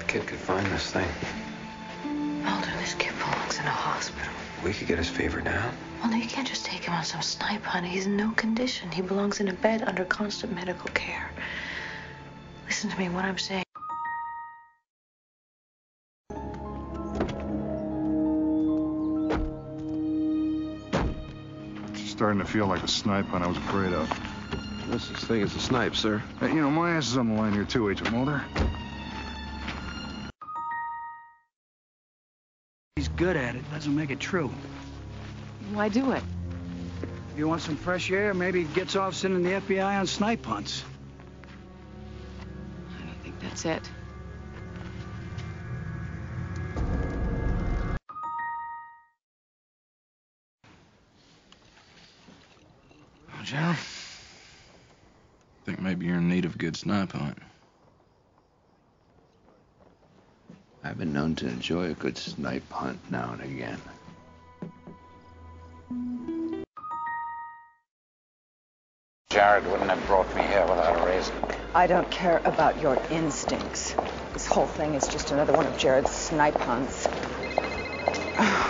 kid could find this thing. Mulder, this kid belongs in a hospital. We could get his fever down. Well, no, you can't just take him on some snipe hunt. He's in no condition. He belongs in a bed under constant medical care. Listen to me, what I'm saying. It's starting to feel like the snipe hunt I was afraid of. No such thing as a snipe, sir. Hey, you know, my ass is on the line here too, Agent Mulder. He's good at it, doesn't make it true. Why do it? If you want some fresh air, maybe he gets off sending the FBI on snipe hunts. I don't think that's it. Well, General, I think maybe you're in need of a good snipe hunt. I've been known to enjoy a good snipe hunt now and again. Jared wouldn't have brought me here without a reason. I don't care about your instincts. This whole thing is just another one of Jared's snipe hunts.